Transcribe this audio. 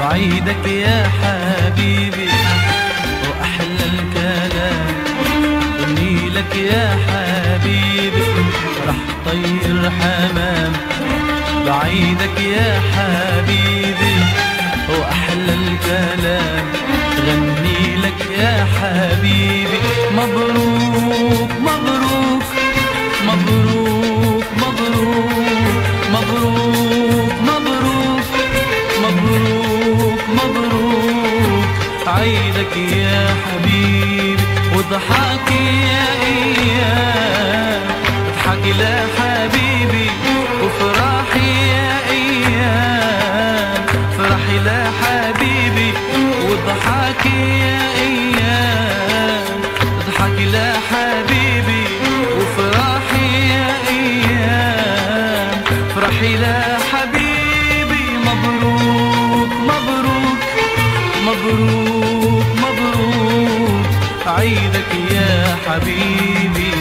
عيدك يا حبيبي وأحلى الكلام غني لك يا حبيبي راح طير حمام بعيدك يا حبيبي وأحلى الكلام غني لك يا حبيبي مبروك مبروك مبروك مبروك مبروك مبروك مبروك مبروك عيدك يا حبيبي واضحكي يا ايام اضحكي لا حبيبي وفرحي يا ايام فرحي لا حبيبي واضحكي يا ايام اضحكي لا حبيبي وفرحي يا ايام فرحي لا حبيبي مبروك مبروك مبروك مبروك عيدك يا حبيبي